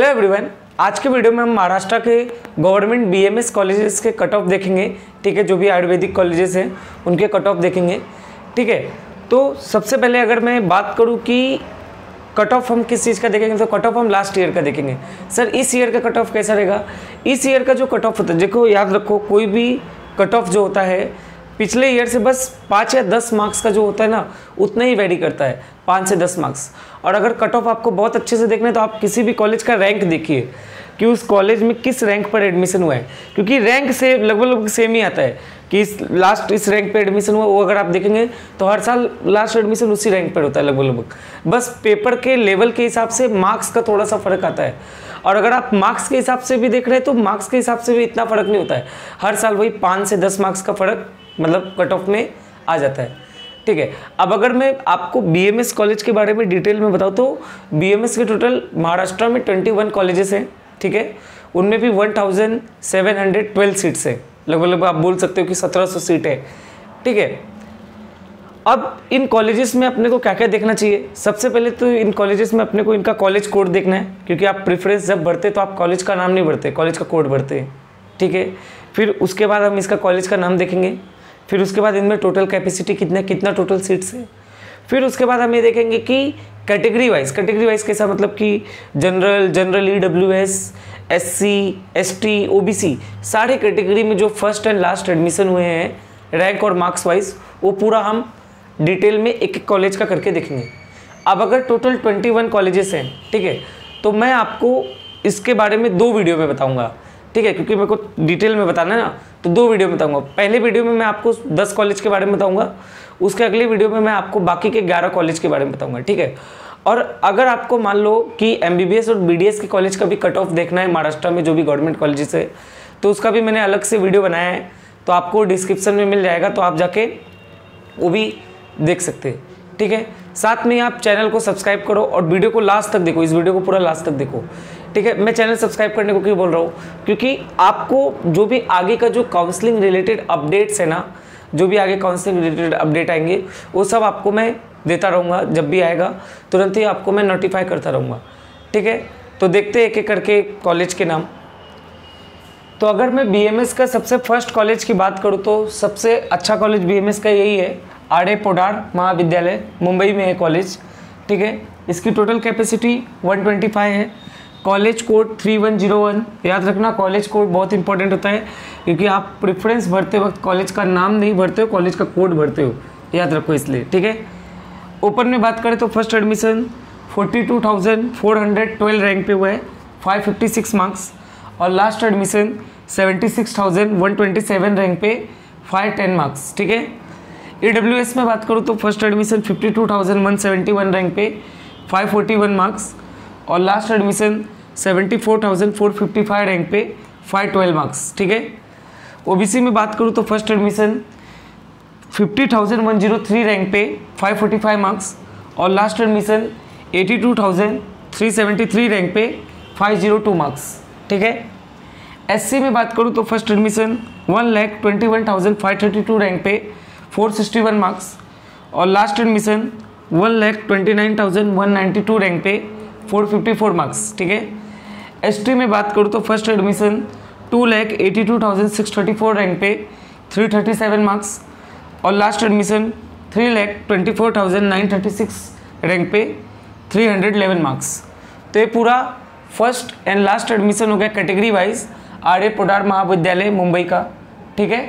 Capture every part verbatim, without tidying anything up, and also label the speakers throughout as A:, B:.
A: Hello everyone, आज के video में हम महाराष्ट्र के गवर्नमेंट बीएमएस कॉलेजेस के कट ऑफ देखेंगे। ठीक है, जो भी आयुर्वेदिक कॉलेजेस हैं उनके कट ऑफ देखेंगे। ठीक है, तो सबसे पहले अगर मैं बात करूं कि कट ऑफ हम किस चीज़ का देखेंगे, तो कट ऑफ हम लास्ट ईयर का देखेंगे। सर इस ईयर का कट ऑफ कैसा रहेगा? इस ईयर का जो कट ऑफ होता है, देखो याद रखो, कोई भी कट ऑफ जो होता है पिछले ईयर से बस पाँच या दस मार्क्स का जो होता है ना, उतना ही वेरी करता है, पाँच से दस मार्क्स। और अगर कट ऑफ आपको बहुत अच्छे से देखना है तो आप किसी भी कॉलेज का रैंक देखिए कि उस कॉलेज में किस रैंक पर एडमिशन हुआ है, क्योंकि रैंक से लगभग लगभग सेम ही आता है कि इस लास्ट इस रैंक पे एडमिशन हुआ। वो अगर आप देखेंगे तो हर साल लास्ट एडमिशन उसी रैंक पर होता है लगभग लगभग, बस पेपर के लेवल के हिसाब से मार्क्स का थोड़ा सा फर्क आता है। और अगर आप मार्क्स के हिसाब से भी देख रहे हैं तो मार्क्स के हिसाब से भी इतना फर्क नहीं होता है, हर साल वही पाँच से दस मार्क्स का फर्क मतलब कट ऑफ में आ जाता है। ठीक है, अब अगर मैं आपको बीएमएस कॉलेज के बारे में डिटेल में बताऊँ तो बीएमएस के टोटल महाराष्ट्र में इक्कीस कॉलेजेस हैं। ठीक है, उनमें भी सत्रह सौ बारह सीट्स है, लगभग लगभग आप बोल सकते हो कि सत्रह सौ सीट है। ठीक है, अब इन कॉलेजेस में अपने को क्या क्या देखना चाहिए? सबसे पहले तो इन कॉलेजेस में अपने को इनका कॉलेज कोड देखना है, क्योंकि आप प्रेफरेंस जब भरते तो आप कॉलेज का नाम नहीं भरते, कॉलेज का कोड भरते हैं। ठीक है, फिर उसके बाद हम इसका कॉलेज का नाम देखेंगे, फिर उसके बाद इनमें टोटल कैपेसिटी कितना कितना टोटल सीट्स है। फिर उसके बाद हम ये देखेंगे कि कैटेगरी वाइज कैटेगरी वाइज कैसा, मतलब कि general general E W S S C S T O B C सारे कैटेगरी में जो फर्स्ट एंड लास्ट एडमिशन हुए हैं रैंक और मार्क्स वाइज, वो पूरा हम डिटेल में एक एक कॉलेज का करके देखेंगे। अब अगर टोटल इक्कीस कॉलेजेस हैं, ठीक है, तो मैं आपको इसके बारे में दो वीडियो में बताऊँगा। ठीक है, क्योंकि मेरे को डिटेल में बताना है ना, तो दो वीडियो में बताऊंगा। पहले वीडियो में मैं आपको दस कॉलेज के बारे में बताऊंगा, उसके अगले वीडियो में मैं आपको बाकी के ग्यारह कॉलेज के बारे में बताऊंगा। ठीक है, और अगर आपको मान लो कि एमबीबीएस और बीडीएस के कॉलेज का भी कट ऑफ देखना है महाराष्ट्र में जो भी गवर्नमेंट कॉलेजेस है, तो उसका भी मैंने अलग से वीडियो बनाया है, तो आपको डिस्क्रिप्शन में मिल जाएगा, तो आप जाके वो भी देख सकते हैं। ठीक है, साथ में आप चैनल को सब्सक्राइब करो और वीडियो को लास्ट तक देखो, इस वीडियो को पूरा लास्ट तक देखो। ठीक है, मैं चैनल सब्सक्राइब करने को क्यों बोल रहा हूँ, क्योंकि आपको जो भी आगे का जो काउंसलिंग रिलेटेड अपडेट्स है ना, जो भी आगे काउंसलिंग रिलेटेड अपडेट आएंगे वो सब आपको मैं देता रहूँगा, जब भी आएगा तुरंत ही आपको मैं नोटिफाई करता रहूँगा। ठीक है, तो देखते हैं एक एक करके कॉलेज के नाम। तो अगर मैं बीएमएस का सबसे फर्स्ट कॉलेज की बात करूँ तो सबसे अच्छा कॉलेज बीएमएस का यही है, आर ए पोडार महाविद्यालय, मुंबई में है कॉलेज। ठीक है, इसकी टोटल कैपेसिटी एक सौ पच्चीस है, college code three one zero one. याद रखना, कॉलेज कोड बहुत इंपॉर्टेंट होता है, क्योंकि आप प्रेफरेंस भरते वक्त कॉलेज का नाम नहीं भरते हो, कॉलेज का कोड भरते हो, याद रखो इसलिए। ठीक है, ओपन में बात करें तो फर्स्ट एडमिशन बयालीस हज़ार चार सौ बारह रैंक पे हुआ है, पाँच सौ छप्पन मार्क्स, और लास्ट एडमिशन छिहत्तर हज़ार एक सौ सत्ताईस रैंक पे पाँच सौ दस मार्क्स। ठीक है, ईडब्ल्यूएस में बात करूँ तो फर्स्ट एडमिशन बावन हज़ार एक सौ इकहत्तर रैंक पे पाँच सौ इकतालीस मार्क्स, और लास्ट एडमिशन चौहत्तर हज़ार चार सौ पचपन रैंक पे पाँच सौ बारह मार्क्स। ठीक है, ओबीसी में बात करूँ तो फर्स्ट एडमिशन पचास हज़ार एक सौ तीन रैंक पे पाँच सौ पैंतालीस मार्क्स, और लास्ट एडमिशन बयासी हज़ार तीन सौ तिहत्तर रैंक पे पाँच सौ दो मार्क्स। ठीक है, एससी में बात करूँ तो फर्स्ट एडमिशन एक लाख इक्कीस हज़ार पाँच सौ बत्तीस रैंक पे चार सौ इकसठ मार्क्स, और लास्ट एडमिशन एक लाख उनतीस हज़ार एक सौ बानवे रैंक पे चार सौ चौवन मार्क्स। ठीक है, एसटी में बात करूँ तो फर्स्ट एडमिशन दो लाख बयासी हज़ार छह सौ चौंतीस रैंक पे तीन सौ सैंतीस मार्क्स, और लास्ट एडमिशन तीन लाख चौबीस हज़ार नौ सौ छत्तीस रैंक पे तीन सौ ग्यारह मार्क्स। तो ये पूरा फर्स्ट एंड लास्ट एडमिशन हो गया category wise R A Podar महाविद्यालय मुंबई का। ठीक है,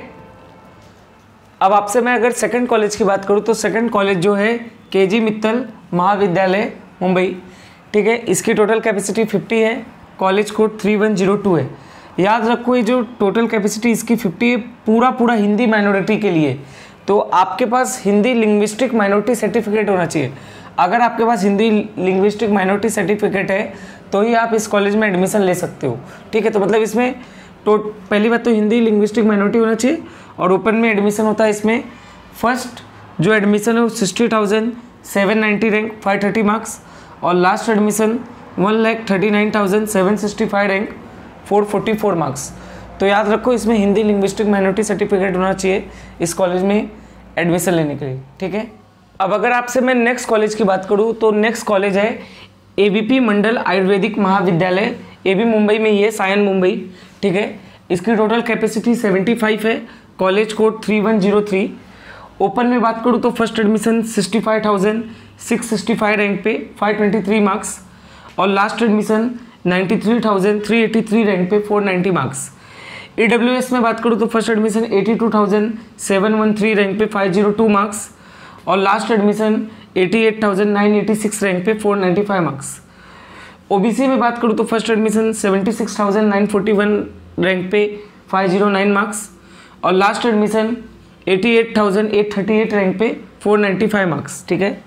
A: अब आपसे मैं अगर सेकंड कॉलेज की बात करूँ तो सेकंड कॉलेज जो है के जी मित्तल महाविद्यालय मुंबई। ठीक है, इसकी टोटल कैपेसिटी पचास है, college code three one zero two है। याद रखो, ये जो टोटल कैपेसिटी इसकी पचास है, पूरा पूरा हिंदी माइनॉरिटी के लिए, तो आपके पास हिंदी लिंग्विस्टिक माइनॉरिटी सर्टिफिकेट होना चाहिए। अगर आपके पास हिंदी लिंग्विस्टिक माइनॉरिटी सर्टिफिकेट है तो ही आप इस कॉलेज में एडमिशन ले सकते हो। ठीक है, तो मतलब इसमें तो पहली बात तो हिंदी लिंग्विस्टिक माइनॉरिटी होना चाहिए, और ओपन में एडमिशन होता है इसमें फर्स्ट जो एडमिशन है वो sixty thousand seven ninety rank five thirty marks, और last admission one lakh thirty nine thousand seven sixty five rank four forty four marks. तो याद रखो, इसमें हिंदी लिंग्विस्टिक माइनॉरिटी सर्टिफिकेट होना चाहिए इस कॉलेज में एडमिशन लेने के लिए। ठीक है, अब अगर आपसे मैं नेक्स्ट कॉलेज की बात करूँ तो नेक्स्ट कॉलेज है एबीपी मंडल आयुर्वेदिक महाविद्यालय, ये भी मुंबई में ही है, सायन मुंबई, ठीक है। इसकी टोटल कैपेसिटी पचहत्तर है, college code three one zero three. Open में बात करूँ तो first admission sixty five thousand six sixty five rank पे फाइव ट्वेंटी थ्री मार्क्स, और last admission ninety three thousand three eighty three rank पे four ninety marks. EWS में बात करूँ तो first admission eighty two thousand seven one three rank पे five zero two marks, और last admission eighty eight thousand nine eighty six rank पे four ninety five marks. OBC में बात करूँ तो first admission seventy six thousand nine forty one rank पे five zero nine marks, और last admission eighty eight thousand eight thirty eight rank पे four ninety five marks, ठीक है।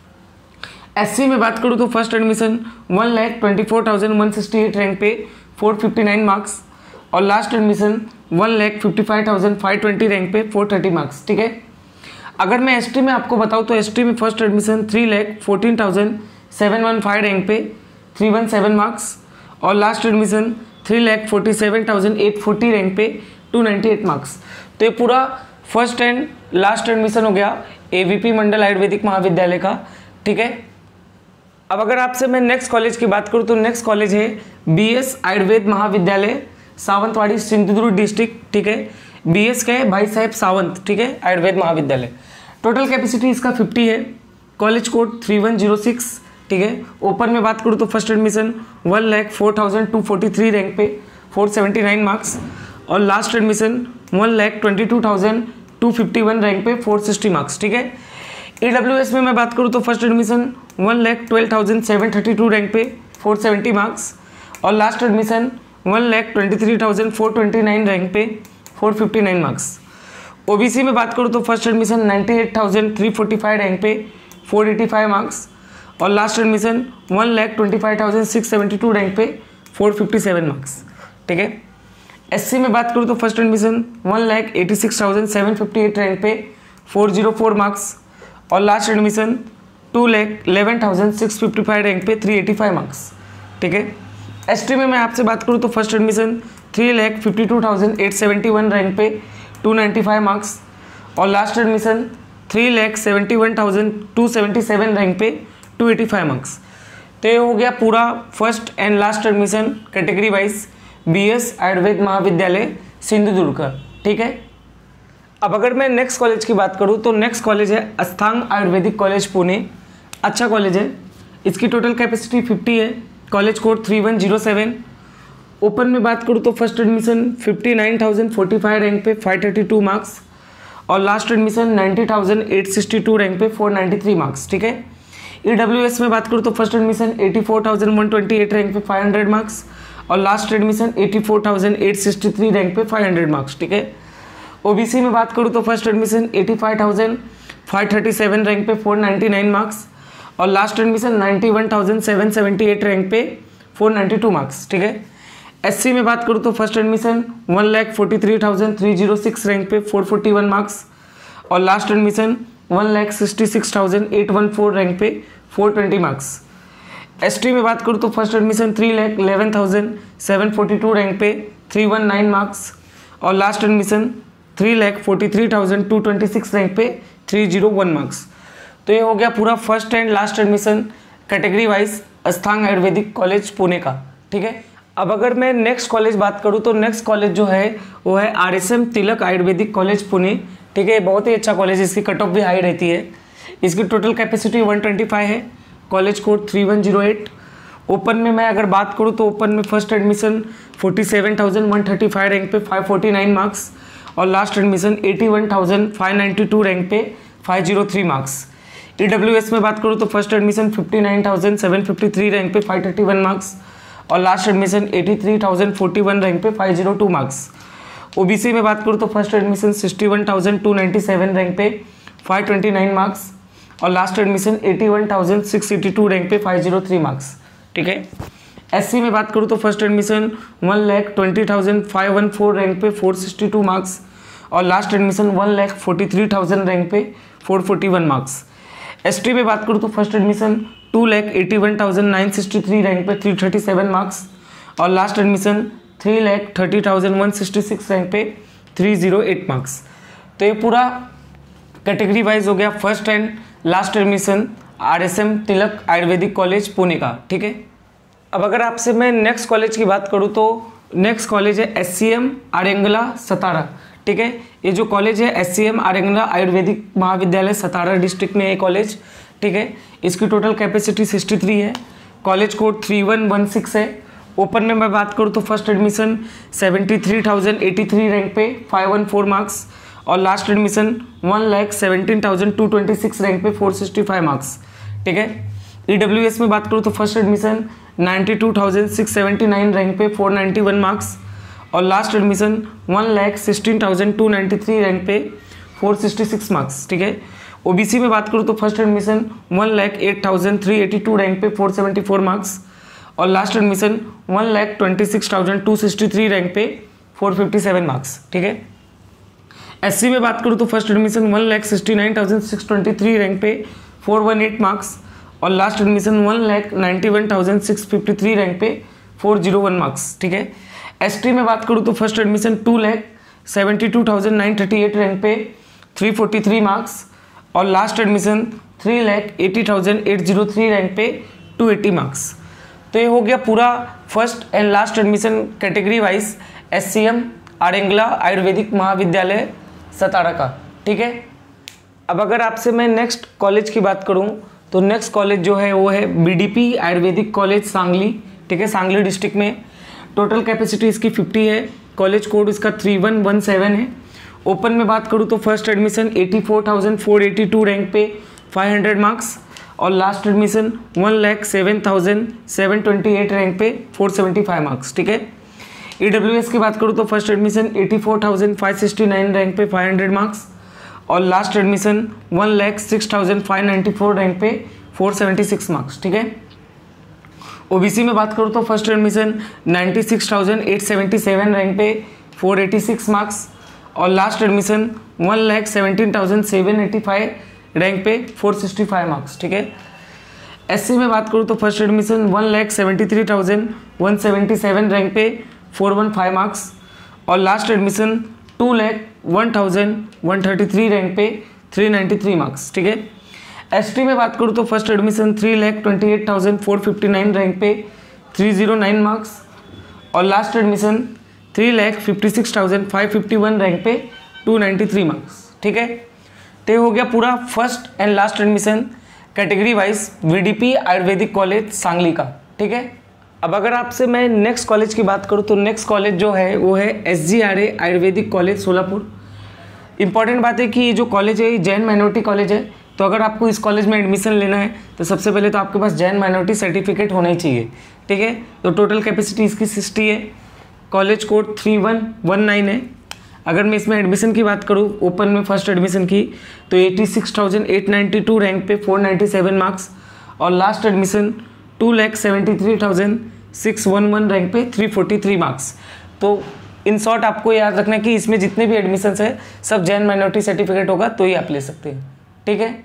A: SC में बात करूँ तो first admission one lakh twenty four thousand one sixty eight rank पे फोर फिफ्टी नाइन मार्क्स, और last admission one lakh fifty five thousand five twenty rank पे फोर थर्टी मार्क्स, ठीक है। अगर मैं एसटी में आपको बताऊँ तो एसटी में first admission three lakh fourteen thousand seven one five rank पे थ्री वन सेवन मार्क्स, और last admission three lakh forty seven thousand eight forty rank पे टू नाइन्टी एट मार्क्स। तो ये पूरा फर्स्ट एंड लास्ट एडमिशन हो गया ABP Mandal Ayurvedic महाविद्यालय का, ठीक है। अब अगर आपसे मैं नेक्स्ट कॉलेज की बात करूँ तो नेक्स्ट कॉलेज है बीएस आयुर्वेद महाविद्यालय, सावंतवाड़ी, सिंधुदुर्ग डिस्ट्रिक्ट, ठीक है। बीएस का है भाई साहब सावंत, ठीक है, आयुर्वेद महाविद्यालय। टोटल कैपेसिटी इसका फिफ्टी है, college code three one zero six, ठीक है। ओपन में बात करूँ तो first admission one lakh four thousand two forty three rank पे फोर सेवेंटी नाइन मार्क्स, और last admission one lakh twenty two thousand two fifty one rank पे फोर सिक्सटी मार्क्स, ठीक है। ईडब्ल्यूएस में मैं बात करूँ तो first admission one lakh twelve thousand seven thirty to rank पे फोर सेवेंटी मार्क्स, और last admission one lakh twenty three thousand four twenty nine rank पे four fifty nine marks. OBC में बात करूँ तो first admission ninety eight thousand three forty five rank पे four eighty five marks, और last admission one lakh twenty five thousand six seventy two rank पे four fifty seven marks, ठीक है। SC में बात करूँ तो first admission one lakh eighty six thousand seven fifty eight rank पे फोर जीरो फोर मार्क्स, और last admission two lakh eleven thousand six fifty five rank पे थ्री एटी फाइव मार्क्स, ठीक है। एसटी में मैं आपसे बात करूँ तो first admission three lakh fifty two thousand eight seventy one rank पे टू नाइन्टी फाइव मार्क्स, और last admission three lakh seventy one thousand two seventy seven rank पे टू एटी फाइव मार्क्स। तो ये हो गया पूरा first and last admission category wise BS Ayurved Mahavidyalaya Sindhudurg का, ठीक है। अब अगर मैं नेक्स्ट कॉलेज की बात करूँ तो नेक्स्ट कॉलेज है अस्थांग आयुर्वेदिक कॉलेज पुणे, अच्छा कॉलेज है। इसकी टोटल कैपेसिटी फिफ्टी है, college code three one zero seven. Open में बात करूँ तो first admission fifty nine thousand forty five rank पे फाइव थर्टी टू मार्क्स, और last admission ninety thousand eight sixty two rank पे फोर नाइन्टी थ्री मार्क्स, ठीक है। EWS में बात करूँ तो first admission eighty four thousand one twenty eight rank पे फाइव हंड्रेड मार्क्स, और last admission eighty four thousand eight sixty three rank पे फाइव हंड्रेड मार्क्स, ठीक है। ओबीसी में बात करूँ तो first admission eighty five thousand five thirty seven rank पे फोर नाइन्टी नाइन मार्क्स, और last admission ninety one thousand seven seventy eight rank पे फोर नाइन्टी टू मार्क्स, ठीक है। एससी में बात करूँ तो first admission one lakh forty three thousand three zero six rank पे फोर फोर्टी वन मार्क्स, और last admission one lakh sixty six thousand eight one four rank पे फोर ट्वेंटी मार्क्स। एसटी में बात करूँ तो first admission three lakh eleven thousand seven forty two rank पे three one nine marks, और last admission three lakh forty three thousand two twenty six rank पे three zero one marks. तो ये हो गया पूरा first and last admission category wise Ashtang Ayurvedic college Pune का, ठीक है। अब अगर मैं नेक्स्ट कॉलेज बात करूँ तो नेक्स्ट कॉलेज जो है वो है R S M Tilak Ayurvedic college Pune, ठीक है। बहुत ही अच्छा कॉलेज, इसकी कट ऑफ भी हाई रहती है। इसकी total capacity one twenty five है, college code three one zero eight. Open में मैं अगर बात करूँ तो ओपन में first admission forty seven thousand one thirty five rank पे फाइव फोर्टी नाइन मार्क्स, और last admission eighty one thousand five ninety two rank पे five zero three marks. EWS में बात करूँ तो first admission fifty nine thousand seven fifty three rank पे five thirty one marks, और last admission eighty three thousand forty one rank पे five zero two marks. OBC में बात करूँ तो first admission sixty one thousand two ninety seven rank पे five twenty nine marks, और last admission eighty one thousand six eighty two rank पे five zero three marks, ठीक है। SC में बात करूँ तो first admission one lakh twenty thousand five one four rank पे फोर सिक्सटी टू मार्क्स, और last admission one lakh forty three thousand rank पे four forty one marks. ST में बात करूँ तो first admission two lakh eighty one thousand nine sixty three rank पे three thirty seven marks, और last admission three lakh thirty thousand one sixty six rank पे three zero eight marks. तो ये पूरा कैटेगरी वाइज हो गया first and last admission R S M Tilak Ayurvedic college Pune का, ठीक है। अब अगर आपसे मैं नेक्स्ट कॉलेज की बात करूँ तो नेक्स्ट कॉलेज है S C M Aryangla Satara, ठीक है। ये जो कॉलेज है S C M Aryangla Ayurvedic Mahavidyalaya Satara district में ये कॉलेज, ठीक है। इसकी टोटल कैपेसिटी सिक्सटी थ्री है। College code three one one six है। ओपन में मैं बात करूँ तो first admission seventy three thousand eighty three rank पे फाइव वन फोर मार्क्स, और last admission one lakh seventeen thousand two twenty six rank पे फोर सिक्सटी फाइव मार्क्स, ठीक है। ई डब्ल्यू एस में बात करूँ तो first admission ninety two thousand six seventy nine rank पे फोर नाइन्टी वन मार्क्स, और last admission one lakh sixteen thousand two ninety three rank पे फोर सिक्सटी सिक्स मार्क्स, ठीक है। ओबीसी में बात करूँ तो first admission one lakh eight thousand three eighty two rank पे फोर सेवेंटी फोर मार्क्स, और last admission one lakh twenty six thousand two sixty three rank पे फोर फिफ्टी सेवन मार्क्स, ठीक है। एससी में बात करूँ तो first admission one lakh sixty nine thousand six twenty three rank पे फोर वन एट मार्क्स, और last admission one lakh ninety one thousand six fifty three rank पे फोर जीरो वन मार्क्स, ठीक है। एसटी में बात करूँ तो first admission two lakh seventy to thousand nine thirty eight rank पे थ्री फोर्टी थ्री मार्क्स, और last admission three lakh eighty thousand eight zero three rank पे टू एटी मार्क्स। तो ये हो गया पूरा first and last admission category wise S C M Aryangla Ayurvedic Mahavidyalaya Satara का, ठीक है। अब अगर आपसे मैं नेक्स्ट कॉलेज की बात करूं तो नेक्स्ट कॉलेज जो है वो है B D P Ayurvedic college Sangli, ठीक है, सांगली डिस्ट्रिक्ट में। टोटल कैपेसिटी इसकी फिफ्टी है। कॉलेज कोड इसका थ्री वन वन सेवन है। ओपन में बात करूं तो first admission eighty four thousand four eighty two rank पे फाइव हंड्रेड मार्क्स, और last admission one lakh seven thousand seven twenty eight rank पे फोर सेवेंटी फाइव मार्क्स, ठीक है। ई डब्ल्यू एस की बात करूँ तो first admission eighty four thousand five sixty nine rank पे फाइव हंड्रेड मार्क्स, और last admission one lakh six thousand five ninety four rank पे फोर सेवेंटी सिक्स मार्क्स, ठीक है। ओबीसी में बात करूँ तो first admission ninety six thousand eight seventy seven rank पे फोर एटी सिक्स मार्क्स, और last admission one lakh seventeen thousand seven eighty five rank पे फोर सिक्सटी फाइव मार्क्स, ठीक है। एससी में बात करूँ तो first admission one lakh seventy three thousand one seventy seven rank पे फोर वन फाइव मार्क्स, और last admission two lakh one thousand one thirty three rank पे थ्री नाइन्टी थ्री मार्क्स, ठीक है। एसटी में बात करूँ तो first admission three lakh twenty eight thousand four fifty nine rank पे थ्री जीरो नाइन मार्क्स, और last admission three lakh fifty six thousand five fifty one rank पे टू नाइन्टी थ्री मार्क्स, ठीक है। तो ये हो गया पूरा first and last admission category wise VDP Ayurvedic college Sangli का, ठीक है। अब अगर आपसे मैं नेक्स्ट कॉलेज की बात करूँ तो नेक्स्ट कॉलेज जो है वो है S G R A Ayurvedic college Solapur. Important बात है कि ये जो कॉलेज है ये जैन माइनॉरिटी कॉलेज है, तो अगर आपको इस कॉलेज में एडमिशन लेना है तो सबसे पहले तो आपके पास जैन माइनॉरिटी सर्टिफिकेट होना ही चाहिए, ठीक है। तो टोटल कैपेसिटी इसकी सिक्सटी है। College code three one one nine है। अगर मैं इसमें एडमिशन की बात करूँ ओपन में फर्स्ट एडमिशन की तो eighty six thousand eight ninety two rank पे फोर नाइन्टी सेवन मार्क्स, और last admission two lakh seventy three thousand six one one rank पे थ्री फोर्टी थ्री मार्क्स। तो इन शॉर्ट आपको याद रखना कि इसमें जितने भी एडमिशन्स है सब जैन माइनॉरिटी सर्टिफिकेट होगा तो ही आप ले सकते हैं, ठीक है।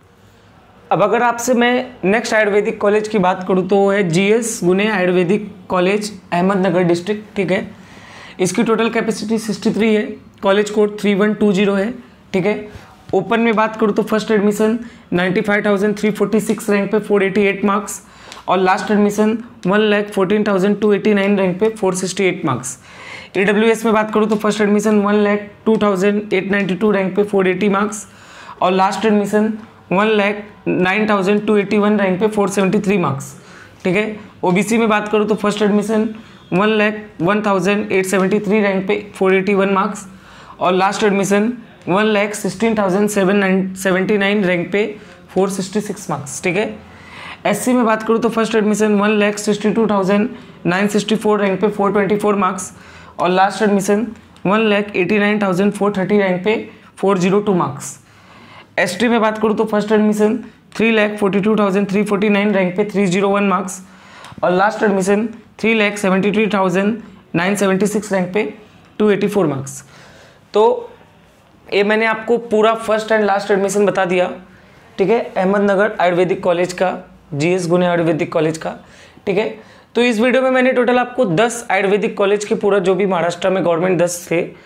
A: अब अगर आपसे मैं नेक्स्ट आयुर्वेदिक कॉलेज की बात करूँ तो वो है जी एस गुने आयुर्वेदिक कॉलेज अहमदनगर डिस्ट्रिक्ट, ठीक है। इसकी टोटल कैपेसिटी सिक्सटी थ्री है। College code three one two zero है, ठीक है। ओपन में बात करूँ तो first admission ninety five thousand three forty six rank पे फोर एटी एट मार्क्स, और last admission one lakh fourteen thousand two eighty nine rank पे four sixty eight marks. E W S में बात करूँ तो first admission one lakh two thousand eight ninety two rank पे four eighty marks, और last admission one lakh nine thousand two eighty one rank पे four seventy three marks, ठीक है। OBC में बात करूँ तो first admission one lakh one thousand eight seventy three rank पे फोर एटी वन मार्क्स, और last admission one lakh sixteen thousand seven nine seventy nine rank पे फोर सिक्सटी सिक्स मार्क्स, ठीक है। एससी में बात करूँ तो first admission one lakh sixty two thousand nine sixty four rank पे फोर ट्वेंटी फोर मार्क्स, और last admission one lakh eighty nine thousand four thirty rank पे four zero two marks. ST में बात करूँ तो first admission three lakh forty two thousand three forty nine rank पे three zero one marks, और last admission three lakh seventy three thousand nine seventy six rank पे two eighty four marks. तो ये मैंने आपको पूरा फर्स्ट एंड लास्ट एडमिशन बता दिया, ठीक है, अहमदनगर आयुर्वेदिक कॉलेज का, जीएस गुने आयुर्वेदिक कॉलेज का, ठीक है। तो इस वीडियो में मैंने टोटल आपको दस आयुर्वेदिक कॉलेज के पूरा जो भी महाराष्ट्र में गवर्नमेंट दस थे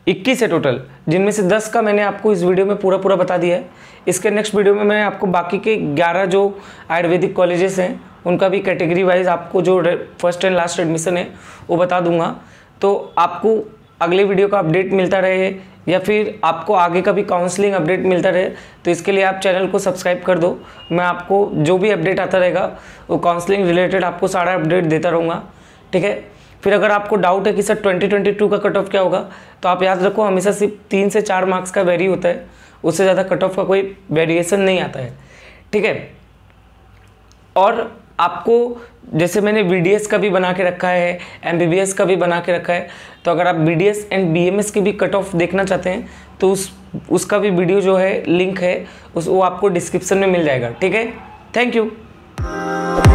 A: इक्कीस है टोटल, जिनमें से दस का मैंने आपको इस वीडियो में पूरा पूरा बता दिया है। इसके नेक्स्ट वीडियो में मैं आपको बाकी के ग्यारह जो आयुर्वेदिक कॉलेजेस हैं उनका भी कैटेगरी वाइज आपको जो फर्स्ट एंड लास्ट एडमिशन है वो बता दूंगा। तो आपको अगले वीडियो का अपडेट मिलता रहे या फिर आपको आगे का भी काउंसलिंग अपडेट मिलता रहे, तो इसके लिए आप चैनल को सब्सक्राइब कर दो। मैं आपको जो भी अपडेट आता रहेगा वो काउंसलिंग रिलेटेड आपको सारा अपडेट देता रहूँगा, ठीक है। फिर अगर आपको डाउट है कि सर ट्वेंटी ट्वेंटी टू का कट ऑफ क्या होगा, तो आप याद रखो हमेशा सिर्फ तीन से चार मार्क्स का वेरी होता है, उससे ज़्यादा कट ऑफ का कोई वेरिएशन नहीं आता है, ठीक है। और आपको जैसे मैंने वीडीएस का भी बना के रखा है, एमबीबीएस का भी बना के रखा है, तो अगर आप बीडीएस एंड बीएमएस की भी कट ऑफ देखना चाहते हैं तो उस उसका भी वीडियो जो है लिंक है उस वो आपको डिस्क्रिप्शन में मिल जाएगा, ठीक है। Thank you.